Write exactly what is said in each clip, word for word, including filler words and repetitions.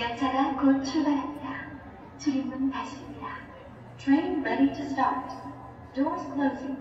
열차가 곧 출발합니다. 출입문 닫습니다. Train ready to start. Doors closing.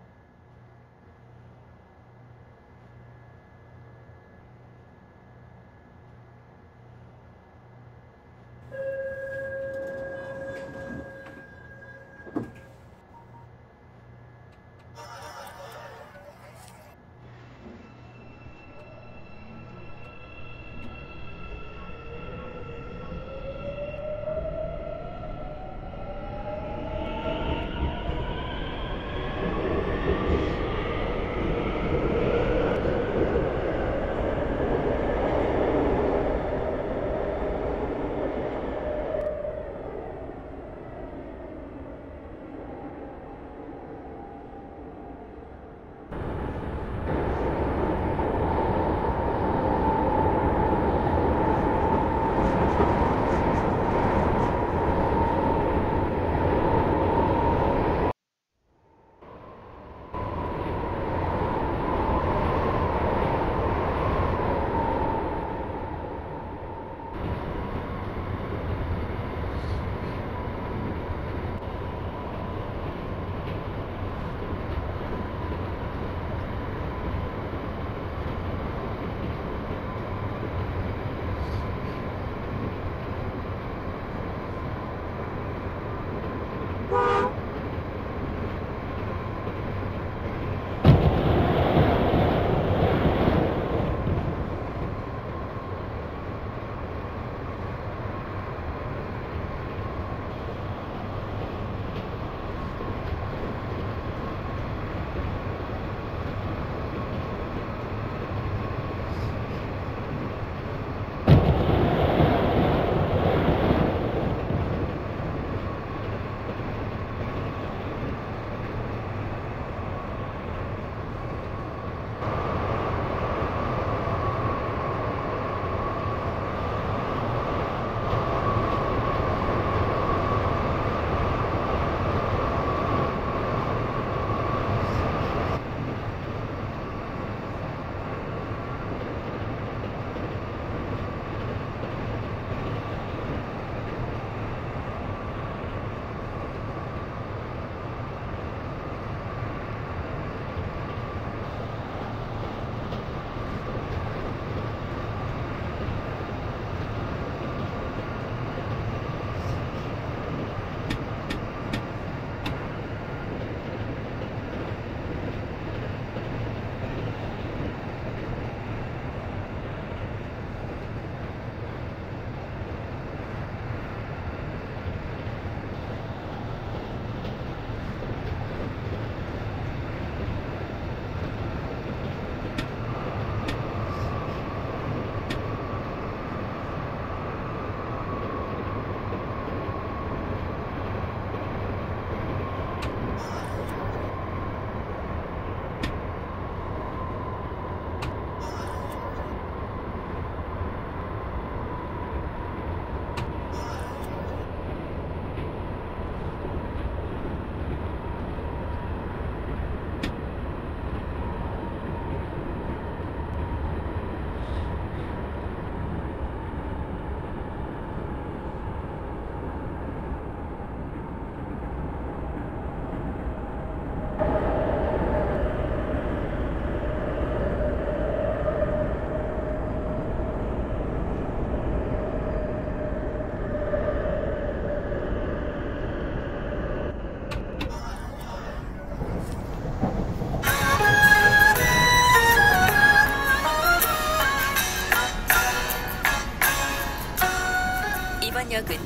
이번 역은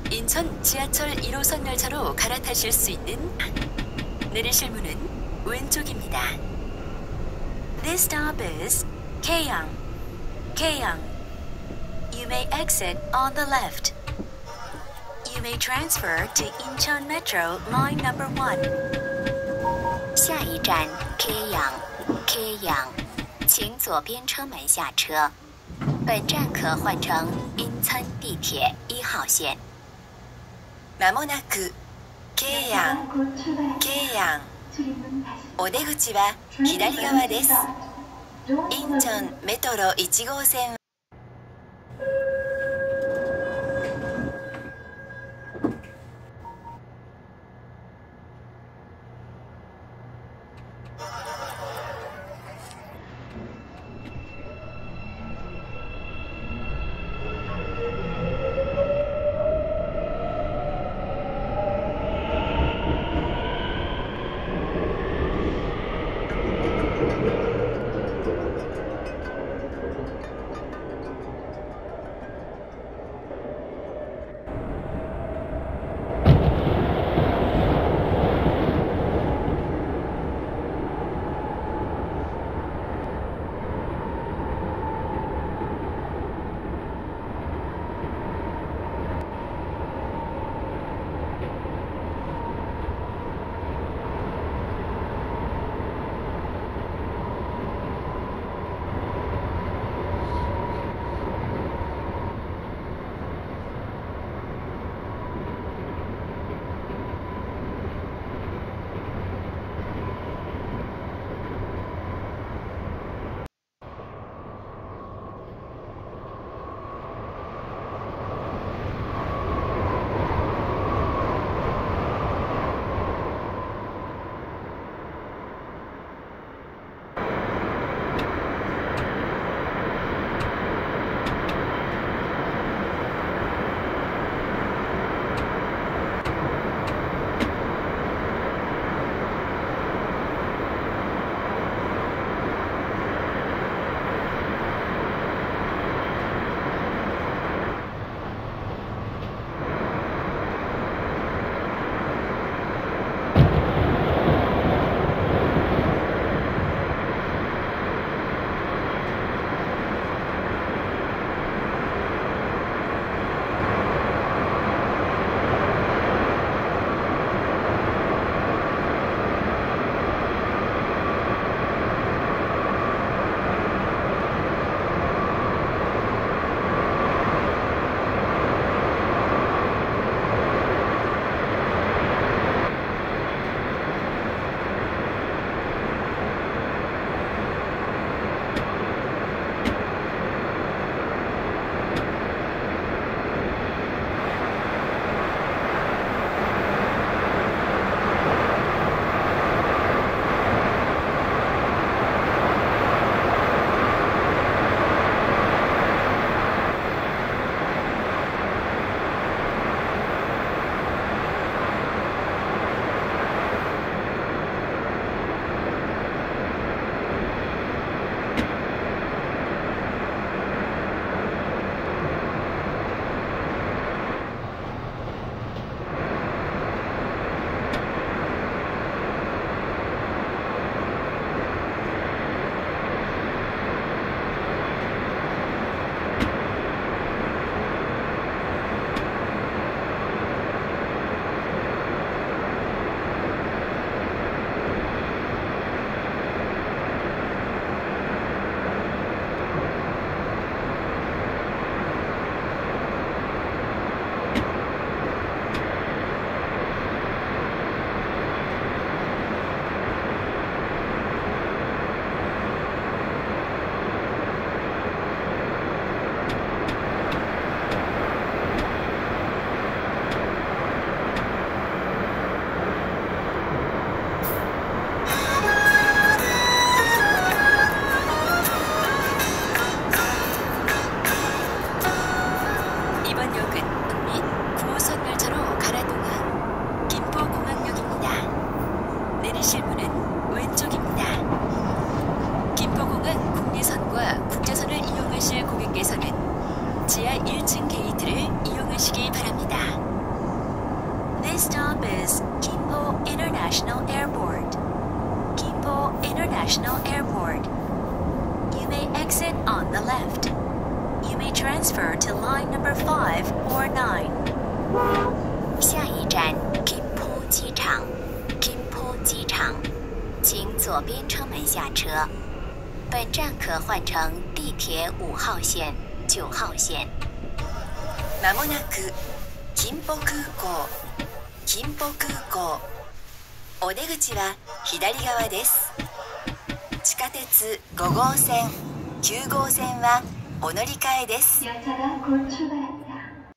인천 지하철 일 호선 열차로 갈아타실 수 있는 내리실 문은 왼쪽입니다. This stop is Kaeong. Kaeong. You may exit on the left. You may transfer to Incheon Metro Line Number one. 下一站 Kaeong Kaeong 请左边车门下车。本站可换乘银川地铁一号线。 まもなくケイヤン、ケイヤン。お出口は左側です。インチョンメトロいち号線 on the left. You may transfer to line number five or nine. 下一站 김포 机场 김포 机场请左边车门下车。本站可换乘地铁五号线、九号線。 まもなく金浦空港金浦空港お出口は左側です。地下鉄ご号線きゅう号線はお乗り換えです。 열차가 곧 출발합니다.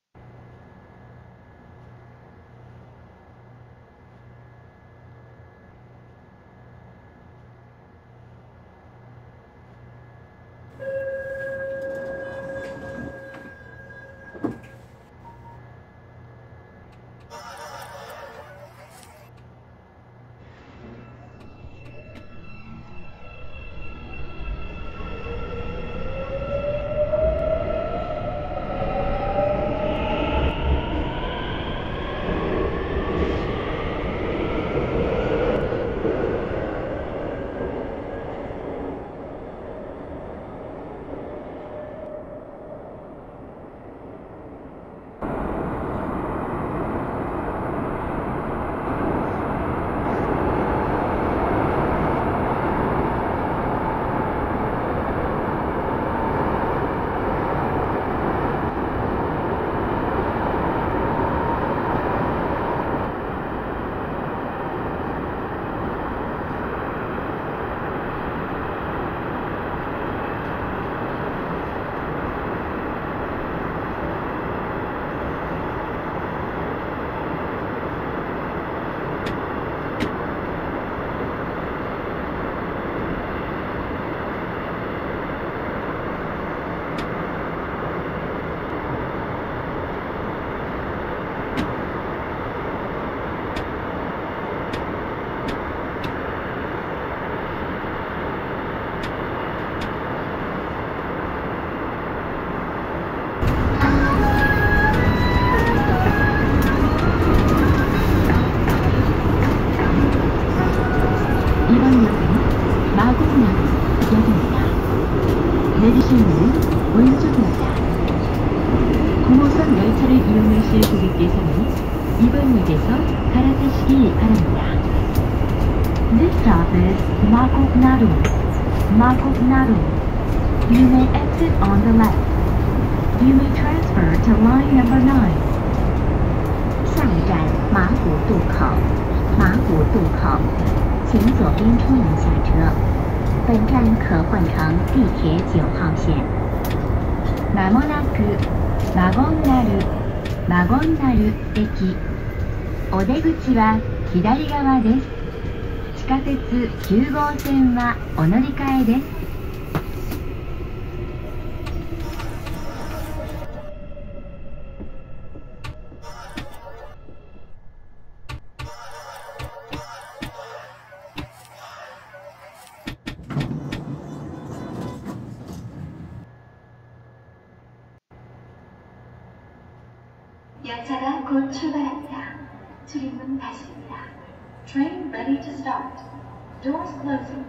내리실 문은 왼쪽입니다. 구 호선 열차를 이용하실 고객께서는 이번 역에서 갈아타시기 바랍니다. This stop is Magoknaru. Magoknaru. You may exit on the left. You may transfer to line number nine. 下一站马古渡口，马古渡口，请左边出门下车。本站可换乘地铁九号線。まもなくワゴンナルワゴンナル駅。お出口は左側です。地下鉄きゅう号線はお乗り換えです。열차가 곧 출발합니다. 출입문 닫습니다. Train ready to start. Doors closing.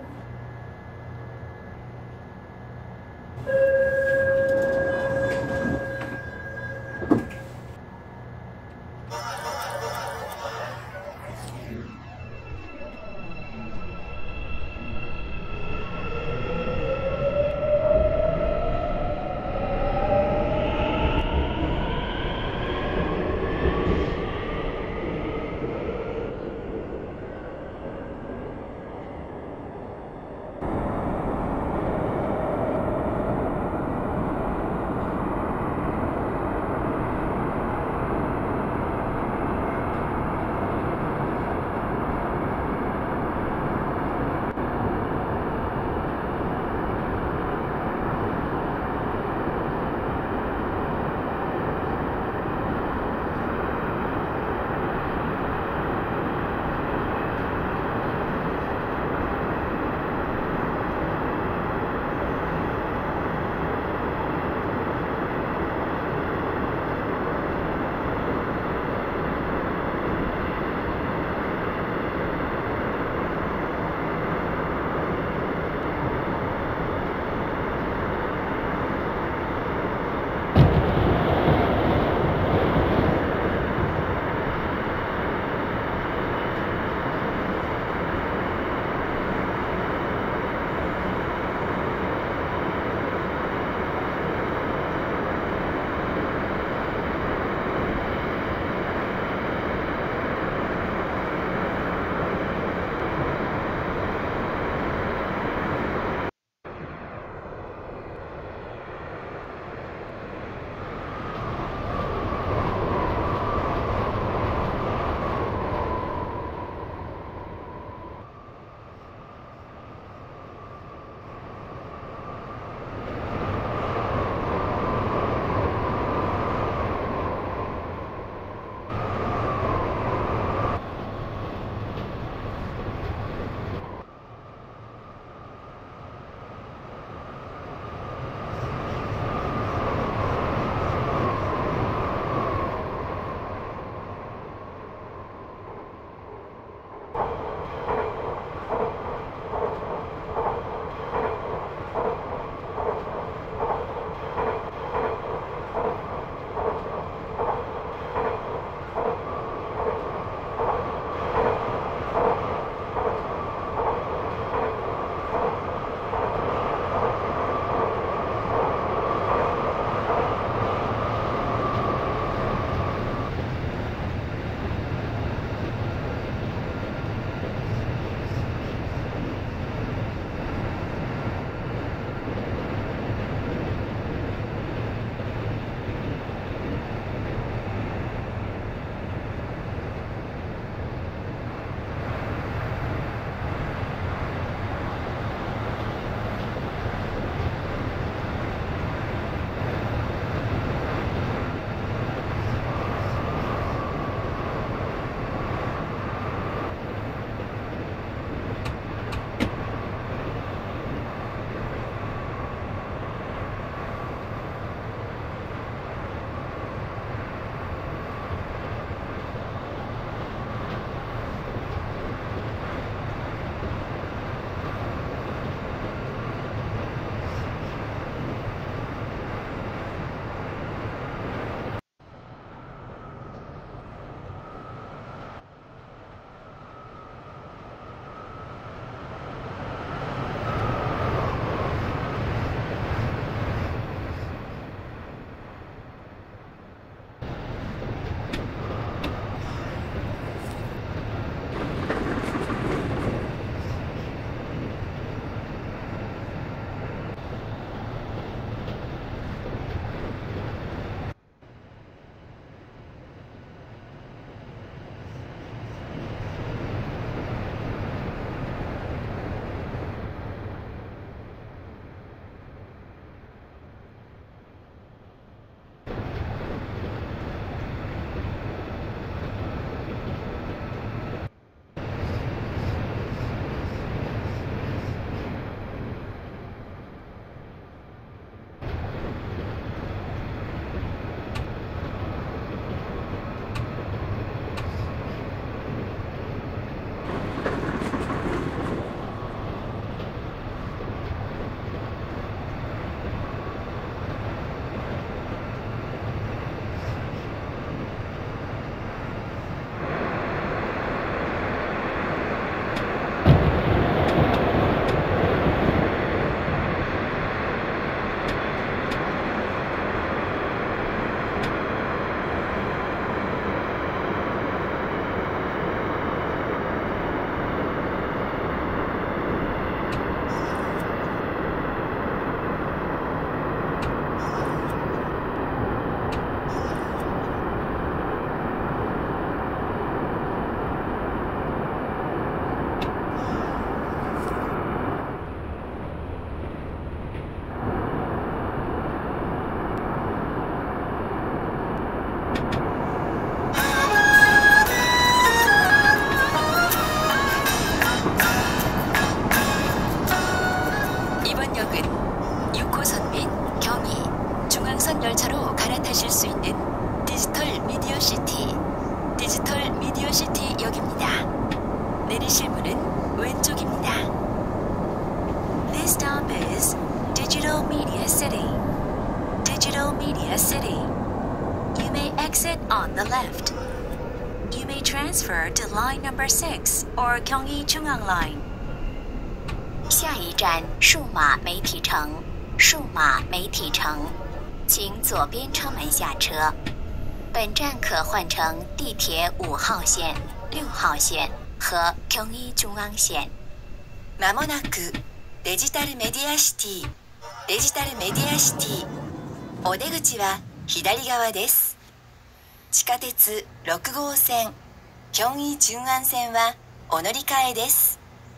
Digital Media City. Digital Media City. You may exit on the left. You may transfer to line number six or Gyeonggi-Jungang Line. 下一站数码媒体城，数码媒体城，请左边车门下车。本站可换乘地铁五号线、六号线和 Gyeonggi-Jungang 線。 まもなくデジタルメディアシティ、デジタルメディアシティ。お出口は左側です。地下鉄ろく号線、Gyeonggi-Jungang線はお乗り換えです。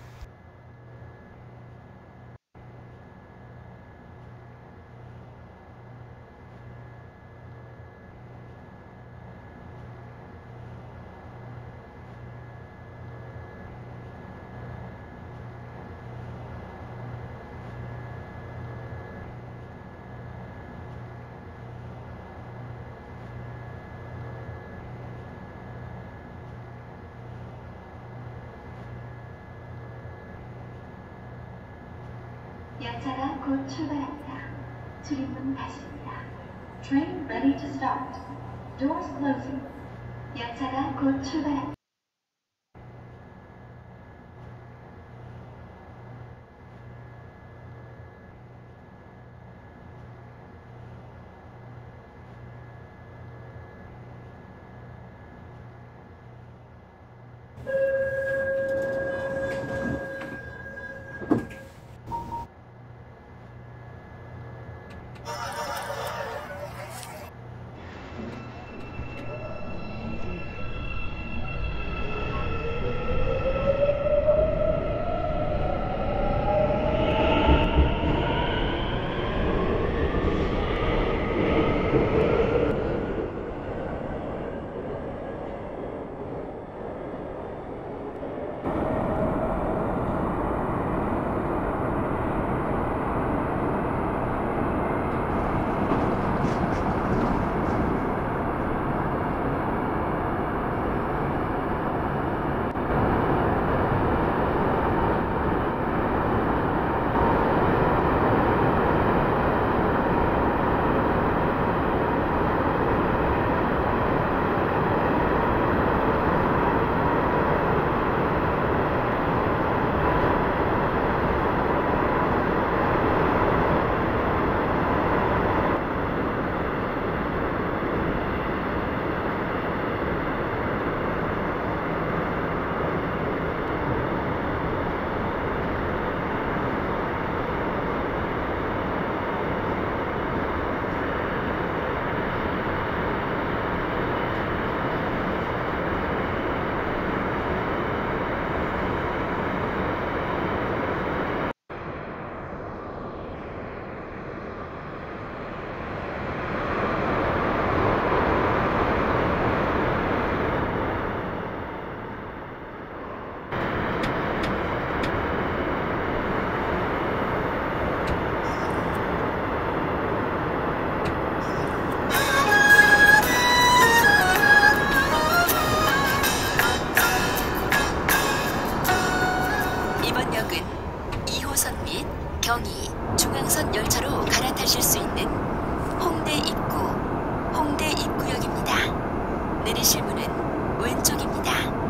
열차가 곧 출발합니다. 출입문 닫습니다. Train ready to start. Doors closing. 열차가 곧 출발합니다. 경의, 중앙선 열차로 갈아타실 수 있는 홍대 입구, 홍대 입구역입니다. 내리실 문은 왼쪽입니다.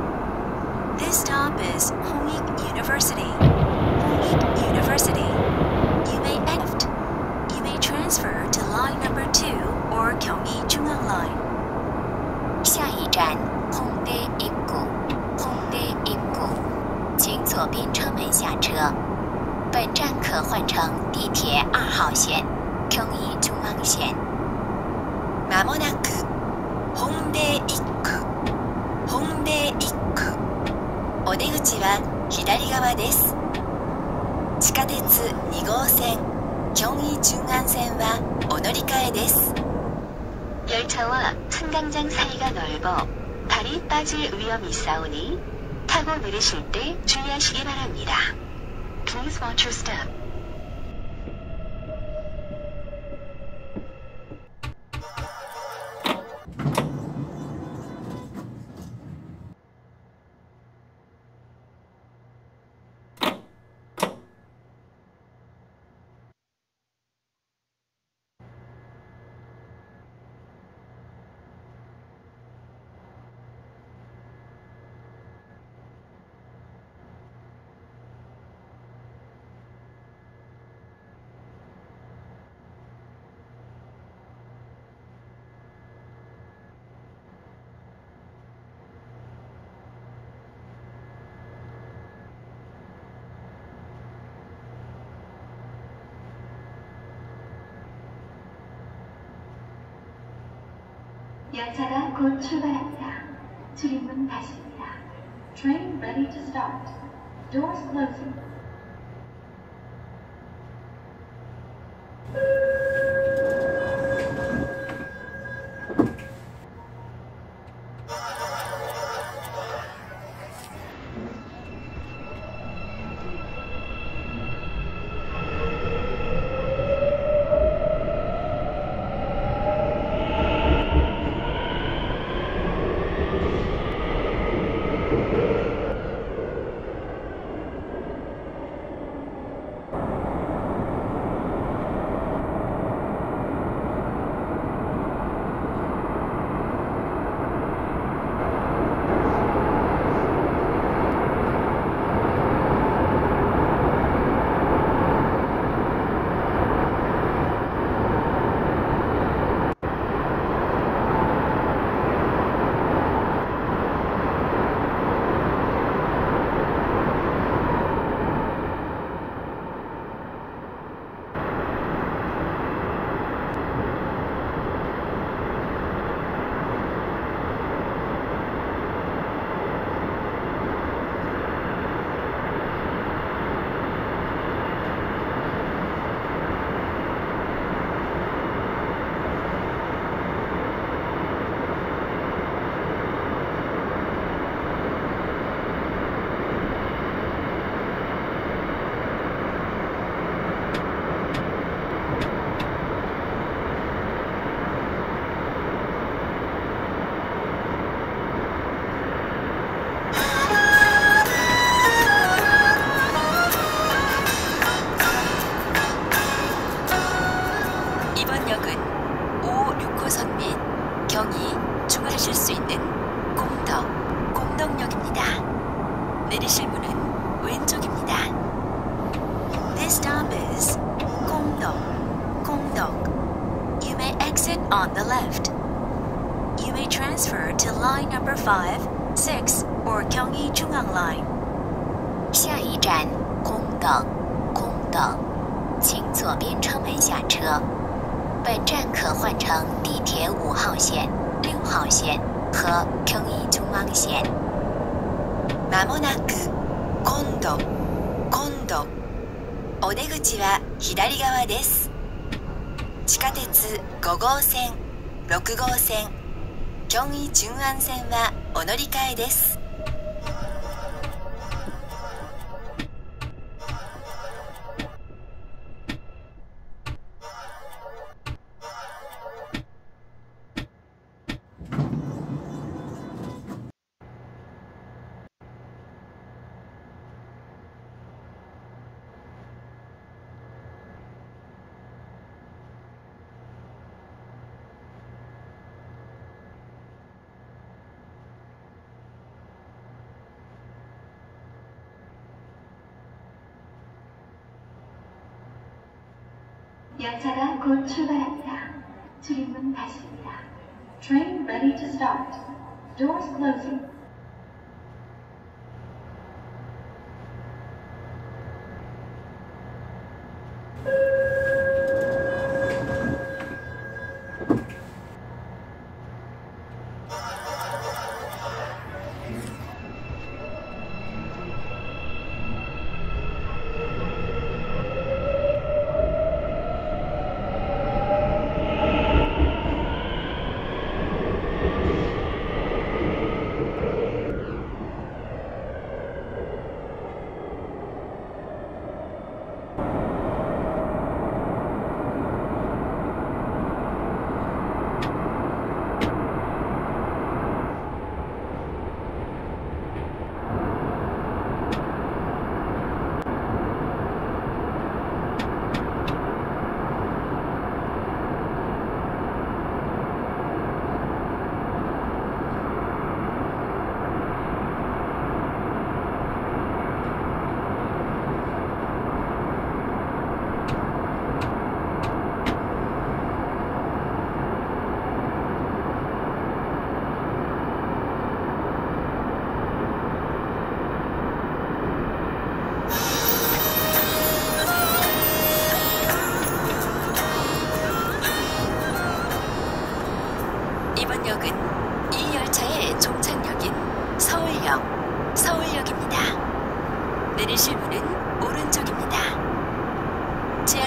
This stop is Hongik University. Hongik University. You may exit. You may transfer to line number two or Gyeonggi-Jungang Line. 下一站홍대 입구, 홍대 입구，请左边车门下车。本站可换乘地铁二号线、Gyeonggi-Jungang線。 まもなく홍대 입구、홍대 입구。お出口は左側です。地下鉄に号線、Gyeonggi-Jungang線はお乗り換えです。 열차와 승강장 사이가 넓어 발이 빠질 위험이 있사오니 타고 내리실 때 주의하시기 바랍니다. Please watch your step. 열차가 곧 출발합니다. 출입문 닫습니다. Train ready to start. Doors closing. 이번 역은 오, 육 호선 및 경의, 중하실 수 있는 공덕, 공덕역입니다. 내리실 문은 왼쪽입니다. This stop is 공덕, 공덕. You may exit on the left. You may transfer to line number five, six, or 경의 중앙 line. 下一站公等，公等，请左边车门下车。本站可换乘地铁五号线、六号线和경의中央线。 まもなく今度今度お出口は左側です。地下鉄ご号線、ろく号線、京義順安線はお乗り換えです。 열차가 곧 출발합니다. 출입문 닫습니다. Train ready to start. Doors closing.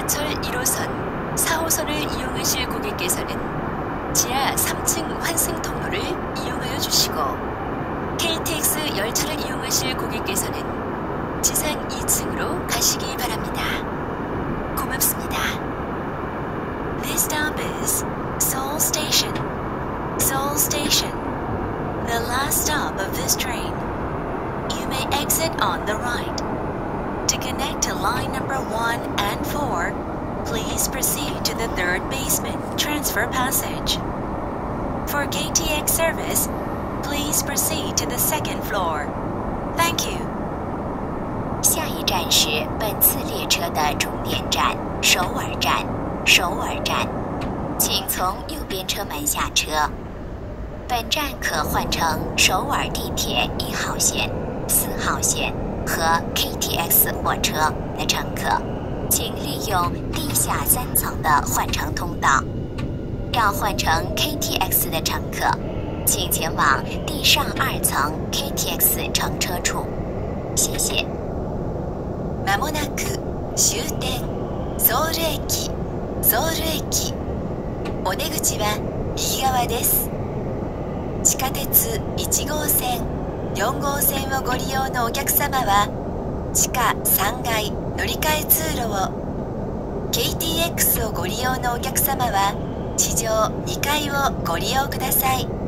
지하철 일 호선 사 호선을 이용하실 고객께서는 지하 삼 층 환승 통로를 이용하여 주시고 케이티엑스 열차를 이용하실 고객께서는 지상 이 층으로 가시기 바랍니다. 고맙습니다. This stop is Seoul Station. Seoul Station. The last stop of this train. You may exit on the right. To connect to line number one and four, please proceed to the third basement transfer passage. For K T X service, please proceed to the second floor. Thank you. 下一站是本次列车的终点站首尔站。首尔站，请从右边车门下车。本站可换乘首尔地铁一号线、四号线和 K T X 火车的乘客，请利用地下三层的换乘通道。要换乘 K T X 的乘客，请前往地上二层 K T X 乘车处。谢谢。 まもなく終点ソウル駅。ソウル駅。お出口は右側です。地下鉄いち号線、よん号線をご利用のお客様は、地下さんがい乗り換え通路を、ケーティーエックス をご利用のお客様は、地上にかいをご利用ください。